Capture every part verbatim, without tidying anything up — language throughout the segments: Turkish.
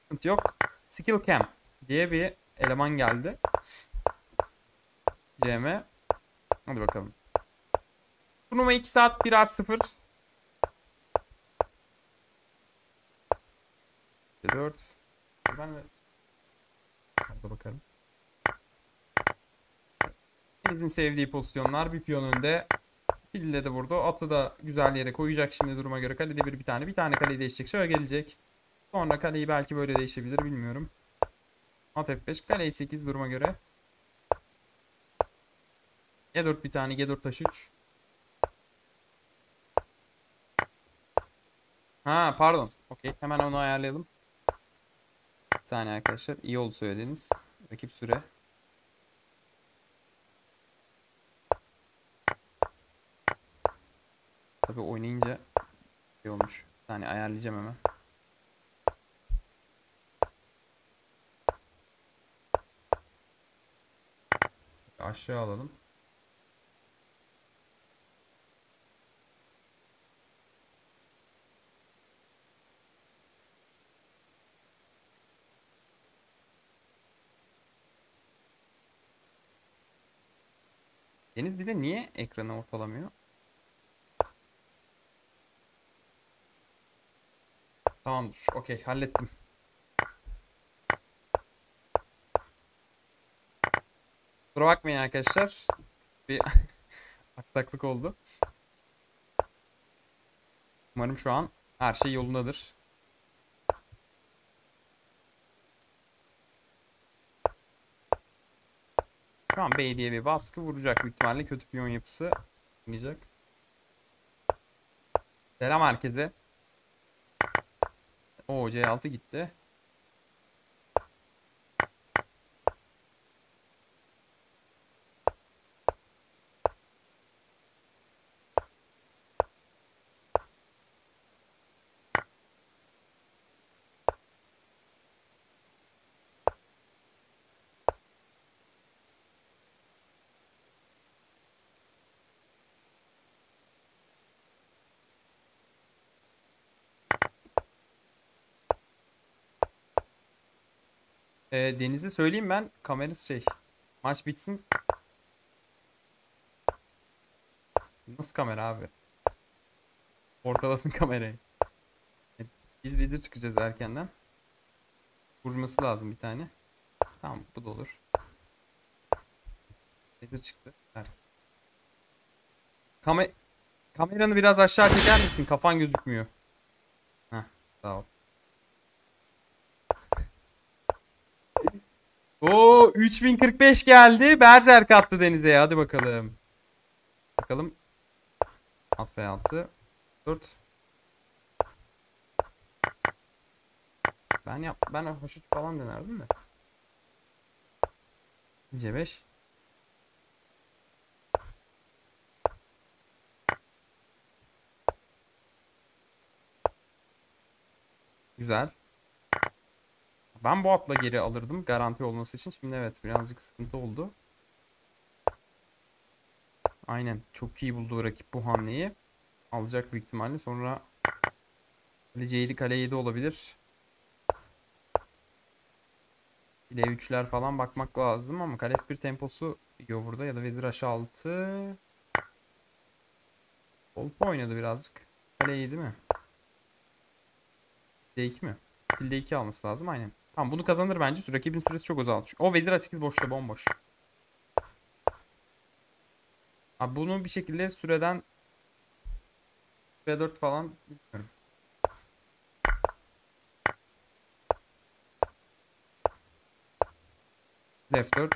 Sıkıntı yok. Skill Cam diye bir eleman geldi. C M. Hadi bakalım. Turnuva iki saat bir artı sıfır. dört. Ben de orada bakarım. Deniz'in sevdiği pozisyonlar. Bir piyon önde. Fille de vurdu. Atı da güzel yere koyacak şimdi duruma göre. Kalede bir bir tane. Bir tane kaleyi değişecek. Şöyle gelecek. Sonra kaleyi belki böyle değişebilir. Bilmiyorum. At F beş. Kaleyi sekiz duruma göre. G dört bir tane. G dört taş üç. Ha pardon. Okey. Hemen onu ayarlayalım. Bir saniye arkadaşlar. İyi oldu söylediğiniz. Rakip süre. Tabii oynayınca şey olmuş. Bir saniye ayarlayacağım hemen. Aşağı alalım. Deniz bir de niye ekranı ortalamıyor? Tamamdır. Okey hallettim. Kusura bakmayın arkadaşlar. Bir aksaklık oldu. Umarım şu an her şey yolundadır. Şu an Bey diye bir baskı vuracak büyük ihtimalle. Kötü piyon yapısı oynayacak. Selam herkese. O C altı gitti. Ee, Deniz'e söyleyeyim ben. Kamerası şey. Maç bitsin. Nasıl kamera abi? Ortalasın kamerayı. Evet, biz bizi çıkacağız erkenden. Vurması lazım bir tane. Tamam bu da olur. Bizi çıktı. Ver. Kame Kameranı biraz aşağı çeker misin? Kafan gözükmüyor. Heh, sağ ol. Oo üç bin kırk beş geldi. Berserk attı Deniz'e. Hadi bakalım. Bakalım. At F altı. dört. Ben yap ben H üç falan denerdim de. C beş. Güzel. Ben bu atla geri alırdım garanti olması için. Şimdi evet birazcık sıkıntı oldu. Aynen. Çok iyi buldu rakip bu hamleyi. Alacak büyük ihtimalle. Sonra kale C yedi kale yedi olabilir. D üçler falan bakmak lazım ama kale F bir temposu yiyor burada. Ya da vezir H altı. Kolpa oynadı birazcık. Kale yedi mi? D iki mi? Fil D iki alması lazım aynen. Tamam bunu kazanır bence. Rakibin süresi çok azaldı. O vezir A sekiz boşta bomboş. Abi bunu bir şekilde süreden B dört falan bilmiyorum. F dört.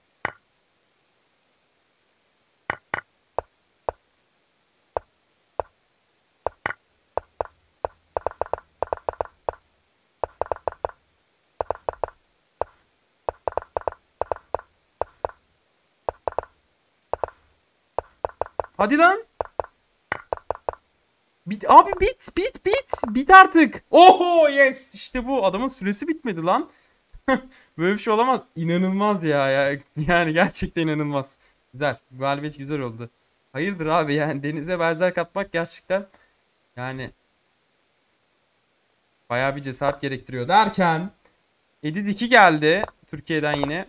Hadi lan. Bit abi bit bit bit. Bit artık. Oho yes. İşte bu. Adamın süresi bitmedi lan. Böyle bir şey olamaz. İnanılmaz ya, ya. Yani gerçekten inanılmaz. Güzel. Galibiyet güzel oldu. Hayırdır abi yani denize berserk atmak gerçekten yani bayağı bir cesaret gerektiriyor derken Edit iki geldi. Türkiye'den yine.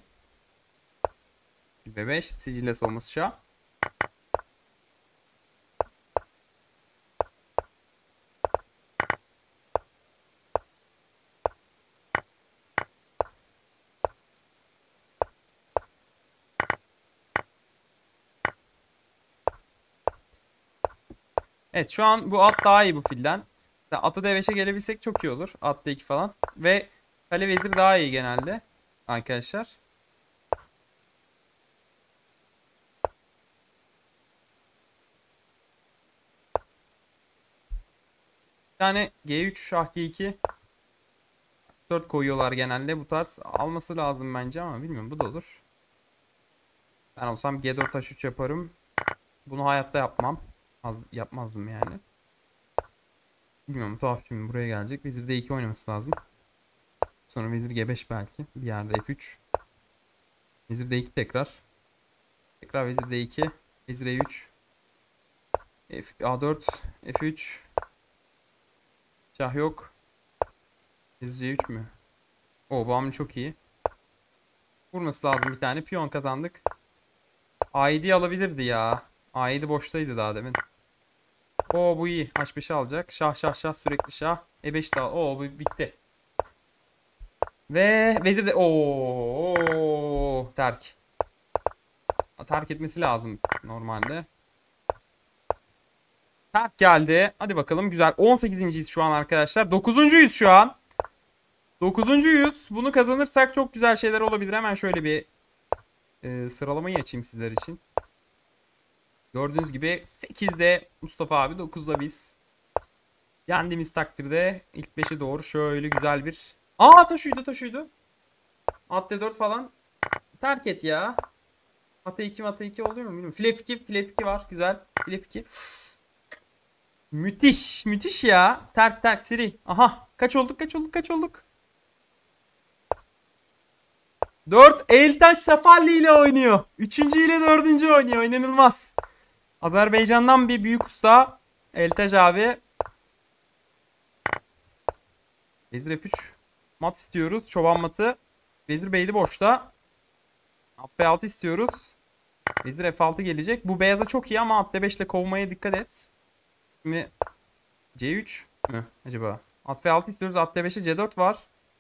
Ve beş. Sicilya soğuması şah. Evet, şu an bu at daha iyi bu filden. Atı D beşe gelebilsek çok iyi olur. At D iki falan. Ve kale vezir daha iyi genelde. Arkadaşlar. Bir tane G üç, şah G iki. dört koyuyorlar genelde. Bu tarz alması lazım bence ama bilmiyorum, bu da olur. Ben olsam G dört H üç yaparım. Bunu hayatta yapmam. Az, yapmazdım yani. Bilmiyorum, tuhaf, şimdi buraya gelecek. Vezir D iki oynaması lazım. Sonra vezir G beş belki. Bir yerde F üç. Vezir D iki tekrar. Tekrar vezir D iki. Vezir E üç. F, A dört. F üç. Şah yok. Vezir C üç mü? O bu hamle çok iyi. Vurması lazım bir tane. Piyon kazandık. A yedi'yi alabilirdi ya. A yedi boştaydı daha demin. O bu iyi. H beş'i alacak. Şah şah şah, sürekli şah. E beş de al. O bu bitti. Ve vezir de ooo terk. Terk etmesi lazım normalde. Terk geldi. Hadi bakalım, güzel. on sekizinciyiz şu an arkadaşlar. dokuzuncuyuz şu an. dokuzuncuyuz. Bunu kazanırsak çok güzel şeyler olabilir. Hemen şöyle bir e, sıralamayı açayım sizler için. Gördüğünüz gibi sekizde Mustafa abi, dokuzda biz. Yendiğimiz takdirde ilk beşe doğru şöyle güzel bir... Aa taşıydı taşıydı. At D dört falan. Terk et ya. At E iki, at E iki oluyor mu bilmiyorum. Flap iki, flap iki var. Güzel. Flap iki. Müthiş. Müthiş ya. Terk terk seri. Aha. Kaç olduk kaç olduk kaç olduk. dört. Eltaş Safalli ile oynuyor. üçüncü ile dördüncü oynuyor. İnanılmaz. Azerbaycan'dan bir büyük usta. Eltaş abi. Vezir F üç. Mat istiyoruz. Çoban matı. Vezir Beyli boşta. At B altı istiyoruz. Vezir F altı gelecek. Bu beyaza çok iyi ama at D beş ile kovmaya dikkat et. Şimdi C üç mü acaba? At F altı istiyoruz. At D beşe C dört var.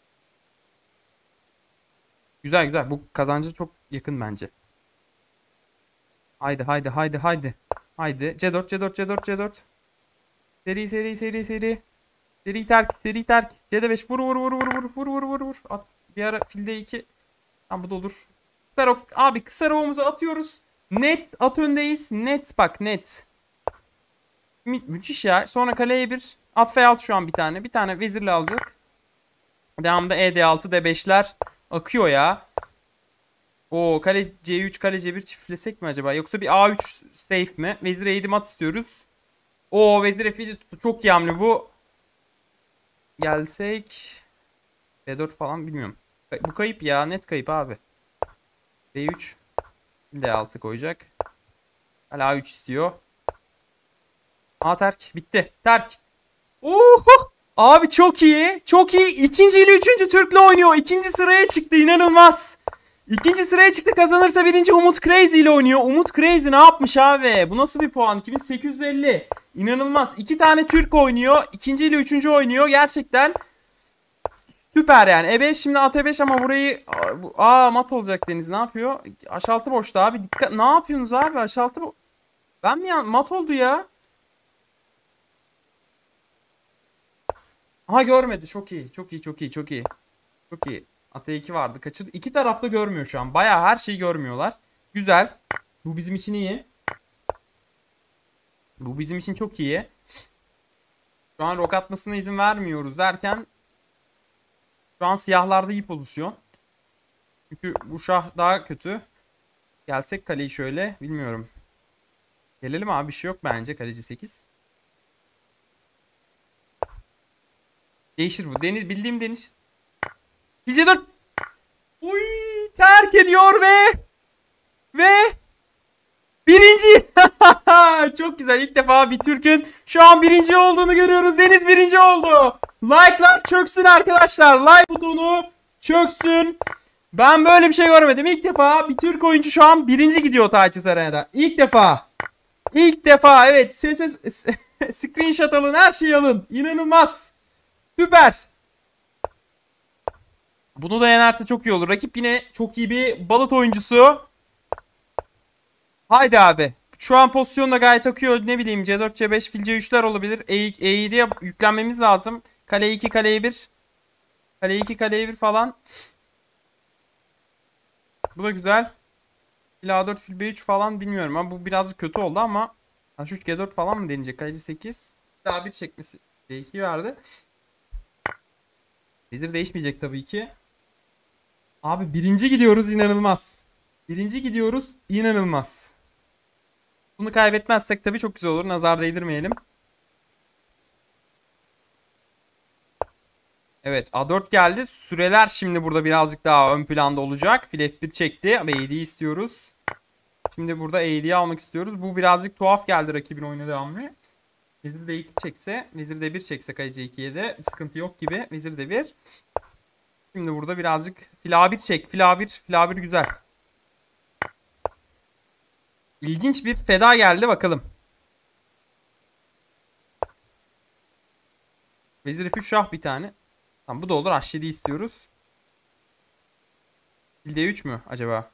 Güzel güzel. Bu kazancı çok yakın bence. Haydi haydi haydi haydi. Haydi. C dört C dört C dört C dört. Seri seri seri seri. Seri terk seri terk. C D beş vur vur vur vur vur vur vur vur vur. At bir ara fil D iki. Tamam, bu da olur. Kısa rok abi, kısa roğumuzu atıyoruz. Net at öndeyiz. Net bak, net. Mü müthiş ya. Sonra kaleye bir. At F altı şu an bir tane. Bir tane vezirle alacak. Devamında E D altı D beşler akıyor ya. O kale C üç, kale C bir çiftlesek mi acaba? Yoksa bir A üç safe mi? Vezir E yedi mat istiyoruz. O vezir F yedi tuttu. Çok iyi hamle bu. Gelsek B dört falan bilmiyorum. Bu kayıp ya. Net kayıp abi. B üç. D altı koyacak. Hala A üç istiyor. A terk. Bitti. Terk. Oho! Abi çok iyi. Çok iyi. İkinci ile üçüncü Türk'le oynuyor. İkinci sıraya çıktı. İnanılmaz. İkinci sıraya çıktı. Kazanırsa birinci Umut Crazy ile oynuyor. Umut Crazy ne yapmış abi? Bu nasıl bir puan? iki bin sekiz yüz elli. İnanılmaz. İki tane Türk oynuyor. İkinci ile üçüncü oynuyor. Gerçekten süper yani. E beş şimdi at E beş ama burayı... Aa mat olacak Deniz. Ne yapıyor? H altı boşta abi. Dikkat. Ne yapıyorsunuz abi? H altı bo... Ben mi ya? Mat oldu ya. Aha görmedi. Çok iyi. Çok iyi. Çok iyi. Çok iyi. Çok iyi. At E iki vardı. Kaçırdı. İki tarafta görmüyor şu an. Bayağı her şeyi görmüyorlar. Güzel. Bu bizim için iyi. Bu bizim için çok iyi. Şu an rok atmasına izin vermiyoruz derken şu an siyahlarda iyi pozisyon. Çünkü bu şah daha kötü. Gelsek kaleyi şöyle. Bilmiyorum. Gelelim abi. Bir şey yok bence. Kaleci sekiz. Değişir bu. Deniz, bildiğim Deniz. C dört. Uy, terk ediyor ve ve birinci. Çok güzel. İlk defa bir Türk'ün şu an birinci olduğunu görüyoruz. Deniz birinci oldu. Like'lar çöksün arkadaşlar. Like butonu çöksün. Ben böyle bir şey görmedim. İlk defa bir Türk oyuncu şu an birinci gidiyor Titus Arena'da. İlk defa. İlk defa evet. Ses, ses, screenshot alın, her şeyi alın. İnanılmaz. Süper. Bunu da yenerse çok iyi olur. Rakip yine çok iyi bir balıt oyuncusu. Haydi abi. Şu an pozisyonda gayet akıyor. Ne bileyim C dört C beş fil C üçler olabilir. E, E7'ye yüklenmemiz lazım. Kale iki kaleye bir. Kale iki kaleye bir falan. Bu da güzel. Fil A dört fil B üç falan bilmiyorum ama bu birazcık kötü oldu ama H üç G dört falan mı deneyecek? Kaleci sekiz. Daha bir çekmesi D iki verdi. Vezir değişmeyecek tabii ki. Abi birinci gidiyoruz, inanılmaz. Birinci gidiyoruz, inanılmaz. Bunu kaybetmezsek tabii çok güzel olur. Nazar değdirmeyelim. Evet, A dört geldi. Süreler şimdi burada birazcık daha ön planda olacak. Fil F bir çekti ve E yediyi istiyoruz. Şimdi burada E yediyi almak istiyoruz. Bu birazcık tuhaf geldi rakibin oynadığı hamle. Vezir D iki çekse, Vezir D bir çekse kaleci C ikiye de bir sıkıntı yok gibi. Vezir D bir. Şimdi burada birazcık fil A bir çek. Fil A bir, fil A bir güzel. İlginç bir feda geldi bakalım. Vezir F üç şah bir tane. Tamam bu da olur. H yedi istiyoruz. Fil D üç mü acaba?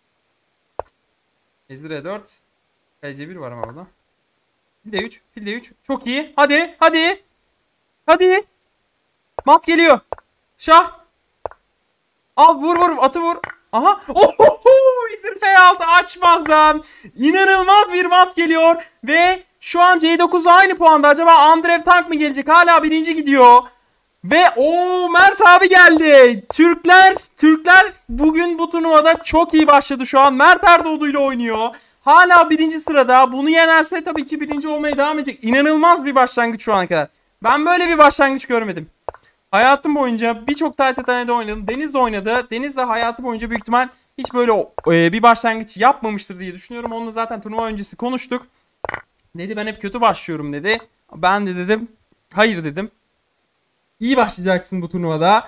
Vezir E dört. Kaleci C bir var ama burada. Fil D üç. Fil D üç. Çok iyi. Hadi. Hadi. Hadi. Mat geliyor. Şah. Al vur vur. Atı vur. Aha. Ohoho. Vezir F altı açmaz lan. İnanılmaz bir mat geliyor. Ve şu an C dokuz aynı puanda. Acaba Andrev Tank mı gelecek? Hala birinci gidiyor. Ve o Mert abi geldi. Türkler Türkler bugün bu turnuvada çok iyi başladı şu an. Mert Erdoğdu ile oynuyor. Hala birinci sırada. Bunu yenerse tabii ki birinci olmaya devam edecek. İnanılmaz bir başlangıç şu ana kadar. Ben böyle bir başlangıç görmedim. Hayatım boyunca birçok T T T'de oynadım. Deniz de oynadı. Deniz de hayatı boyunca büyük ihtimal hiç böyle e, bir başlangıç yapmamıştır diye düşünüyorum. Onunla zaten turnuva öncesi konuştuk. Dedi ben hep kötü başlıyorum dedi. Ben de dedim hayır dedim. İyi başlayacaksın bu turnuvada.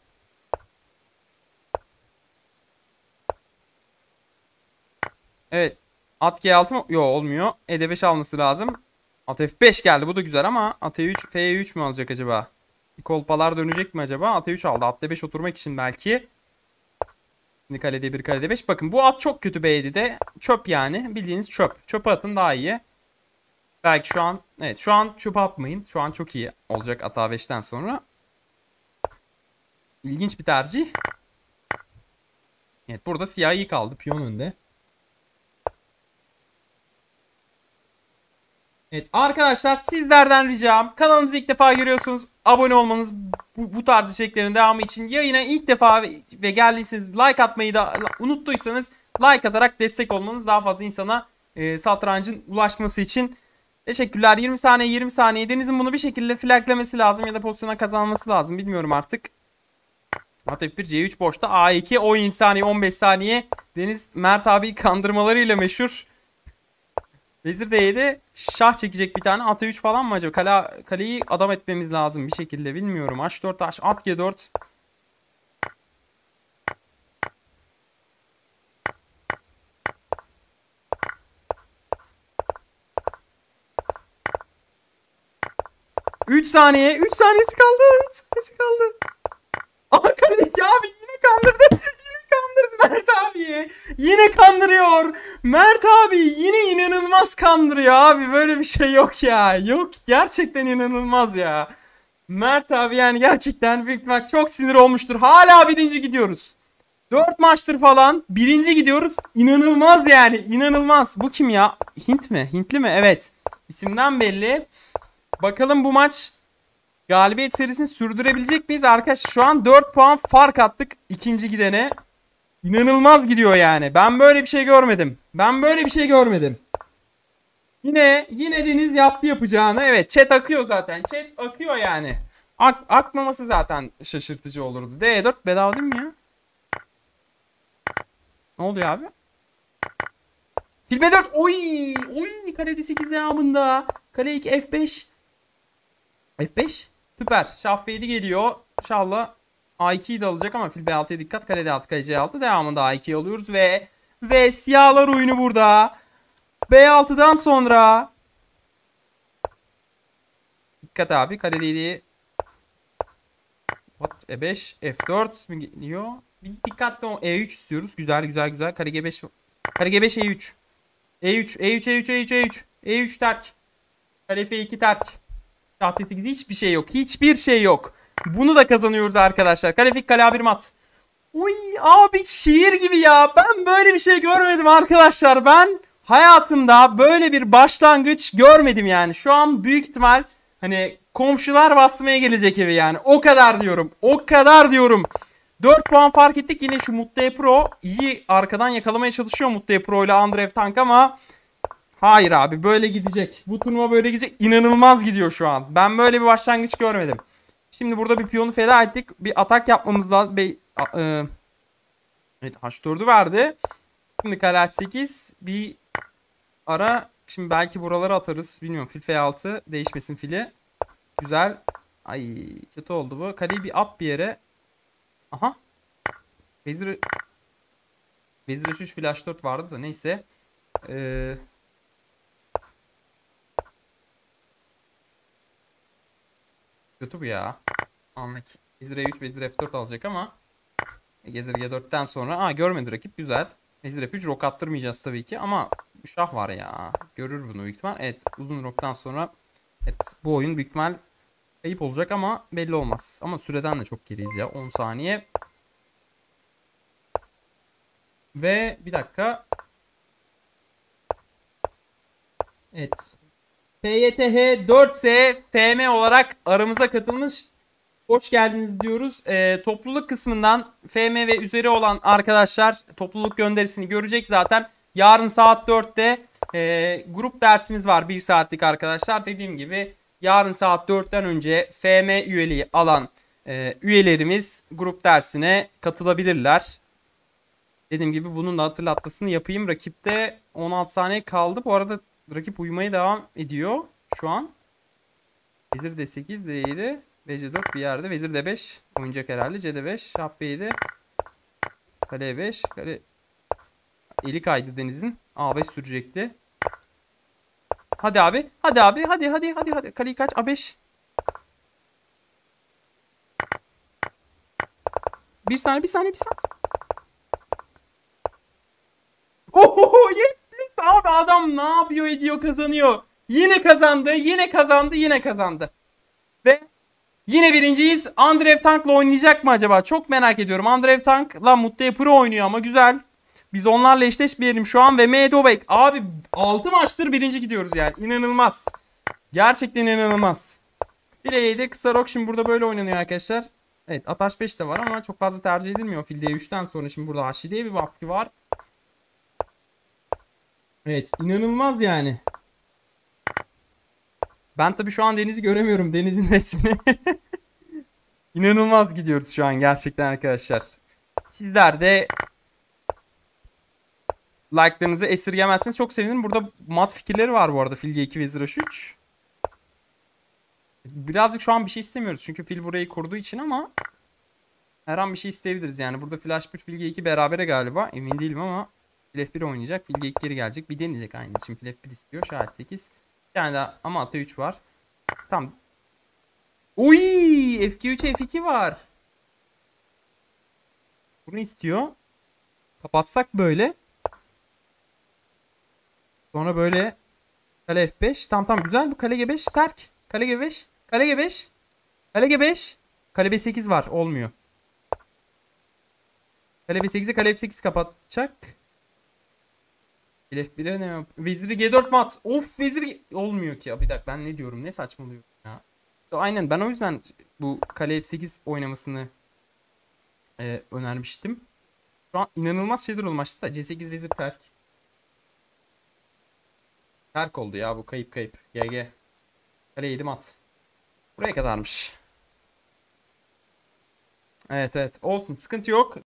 Evet. At G altı mı? Yok olmuyor. E D beş alması lazım. At F beş geldi. Bu da güzel ama at E üç, F üç mü alacak acaba? Bir kolpalar dönecek mi acaba? At E üç aldı. At D beş oturmak için belki. Şimdi kale D bir, kale D beş. Bakın bu at çok kötü B yedide. Çöp yani. Bildiğiniz çöp. Çöpe atın daha iyi. Belki şu an. Evet şu an çöpe atmayın. Şu an çok iyi olacak at A beşten sonra. İlginç bir tercih. Evet burada siyah iyi kaldı. Piyon önde. Evet arkadaşlar sizlerden ricam kanalımızı ilk defa görüyorsunuz. Abone olmanız bu, bu tarz içeriklerin devamı için yayına ilk defa ve, ve geldiyseniz like atmayı da unuttuysanız like atarak destek olmanız daha fazla insana e, satrancın ulaşması için. Teşekkürler. yirmi saniye yirmi saniye. Deniz'in bunu bir şekilde flaglemesi lazım ya da pozisyona kazanması lazım. Bilmiyorum artık. At F bir C üç boşta. A iki on yedi saniye on beş saniye. Deniz Mert abi kandırmalarıyla meşhur. Vezir D yedi. Şah çekecek bir tane. At E üç falan mı acaba? Kale, kaleyi adam etmemiz lazım bir şekilde. Bilmiyorum. H dört H. At G dört. üç saniye. üç saniyesi kaldı. üç saniyesi kaldı. Aha kaleci abi yine kandırdı. Yine kandırdı Mert abi. Yine kandırıyor. Mert abi yine inanılmaz kandırıyor abi. Böyle bir şey yok ya. Yok gerçekten inanılmaz ya. Mert abi yani gerçekten büyük ihtimal çok sinir olmuştur. Hala birinci gidiyoruz. dört maçtır falan birinci gidiyoruz. İnanılmaz yani inanılmaz. Bu kim ya? Hint mi? Hintli mi? Evet. İsimden belli. Bakalım bu maç galibiyet serisini sürdürebilecek miyiz? Arkadaşlar şu an dört puan fark attık ikinci gidene. İnanılmaz gidiyor yani. Ben böyle bir şey görmedim. Ben böyle bir şey görmedim. Yine yine Deniz yaptı yapacağını. Evet chat akıyor zaten. Chat akıyor yani. Ak akmaması zaten şaşırtıcı olurdu. D dört bedava değil mi ya? Ne oluyor abi? Fil B dört. Oy! Oy! Kale D sekiz devamında. Kale iki F beş. F beş. Süper. Şah F yedi geliyor. İnşallah. A ikiyi de alacak ama fil B altıya dikkat. Kale D altı, kale C altı. Devamında A ikiyi alıyoruz ve ve siyahlar oyunu burada. B altıdan sonra dikkat abi. Kale D'yi What? E beş, F dört mi geliyor? Bir dikkatli ol. E üç istiyoruz. Güzel güzel güzel. Kare G beş. Kare G beş E üç. E üç, E üç, E üç, E üç, E üç. E üç terk. Kale F iki terk. Tahta sekiz hiçbir şey yok. Hiçbir şey yok. Bunu da kazanıyoruz arkadaşlar. Kale F iki, kale A bir mat. Uy abi şiir gibi ya. Ben böyle bir şey görmedim arkadaşlar. Ben hayatımda böyle bir başlangıç görmedim yani. Şu an büyük ihtimal hani komşular basmaya gelecek evi yani. O kadar diyorum. O kadar diyorum. dört puan fark ettik. Yine şu Mutlaya Pro iyi arkadan yakalamaya çalışıyor Mutlaya Pro ile Andreev Tank ama hayır abi böyle gidecek. Bu turnuva böyle gidecek. İnanılmaz gidiyor şu an. Ben böyle bir başlangıç görmedim. Şimdi burada bir piyonu feda ettik. Bir atak yapmamız lazım. Be e evet H dördü verdi. Şimdi kale H sekiz. Bir ara. Şimdi belki buraları atarız. Bilmiyorum. Fil F altı. Değişmesin fili. Güzel. Ay kötü oldu bu. Kaleyi bir at bir yere. Aha. Vezir Vezir H üç, fil H dört vardı da neyse. Eee Kötü bu ya. Anlık. Vezir E üç, Vezir F dört alacak ama Vezir G dörtten sonra aa görmedi rakip, güzel. Vezir F üç rok attırmayacağız tabii ki ama şah var ya. Görür bunu büyük ihtimal. Evet uzun roktan sonra evet bu oyun büyük ihtimal kayıp olacak ama belli olmaz. Ama süreden de çok geriyiz ya, on saniye. Ve bir dakika. Evet. T Y T H dört S F M olarak aramıza katılmış. Hoş geldiniz diyoruz. E, topluluk kısmından F M ve üzeri olan arkadaşlar topluluk gönderisini görecek zaten. Yarın saat dörtte e, grup dersimiz var, bir saatlik arkadaşlar. Dediğim gibi yarın saat dörtten önce F M üyeliği alan e, üyelerimiz grup dersine katılabilirler. Dediğim gibi bunun da hatırlatmasını yapayım. Rakipte on altı saniye kaldı. Bu arada rakip uyumaya devam ediyor şu an. Vezir D sekiz, D yedi, B C dört bir yerde. Vezir D beş oynayacak herhalde. C D beş, şah B yedi. Kale E beş. Kale eli kaydı Deniz'in. A beş sürecekti. Hadi abi. Hadi abi. Hadi hadi hadi hadi. Kaleyi kaç? A beş. Bir saniye, bir saniye, bir saniye. Oho yes, yes. Abi adam ne yapıyor ediyor, kazanıyor. Yine kazandı, yine kazandı, yine kazandı. Ve yine birinciyiz. Andreev Tank'la oynayacak mı acaba? Çok merak ediyorum. Andreev Tank'la Mutlaya Pro oynuyor ama güzel. Biz onlarla eşleşmeyelim şu an ve Medobek. Abi altı maçtır birinci gidiyoruz yani. İnanılmaz. Gerçekten inanılmaz. bir yedi kısa rok şimdi burada böyle oynanıyor arkadaşlar. Evet at H beş de var ama çok fazla tercih edilmiyor. Fil D üçten sonra şimdi burada H diye bir baskı var. Evet inanılmaz yani. Ben tabii şu an Deniz'i göremiyorum. Deniz'in resmini. İnanılmaz gidiyoruz şu an gerçekten arkadaşlar. Sizler de like'larınızı esirgemezsiniz. Çok sevinirim. Burada mat fikirleri var bu arada. Fil G iki, Vezir H üç. Birazcık şu an bir şey istemiyoruz. Çünkü fil burayı kurduğu için ama her an bir şey isteyebiliriz. Yani burada fil H bir, fil G iki berabere galiba. Emin değilim ama fil F bir oynayacak. Fil G iki geri gelecek. Bir deneyecek aynı. Şimdi fil F bir istiyor. Şah sekiz. Bir tane daha ama at üç var. Tamam. Uy, F G üç, F iki var. Bunu istiyor. Kapatsak böyle. Sonra böyle kale F beş. Tamam tamam güzel. Bu kale G beş terk. Kale G beş. Kale G beş. Kale G beş. Kale B sekiz var. Olmuyor. Kale B sekiz'e kale F sekiz kapatacak. F bir'e ne yap? Veziri G dört mat. Of vezir olmuyor ki ya. Bir dakika ben ne diyorum? Ne saçmalıyorum ya. Aynen ben o yüzden bu kale F sekiz oynamasını e, önermiştim. Şu an inanılmaz şeyler oldu maçta. C sekiz vezir terk. Terk oldu ya bu, kayıp kayıp. G G. Kale yedi mat. Buraya kadarmış. Evet evet olsun, sıkıntı yok.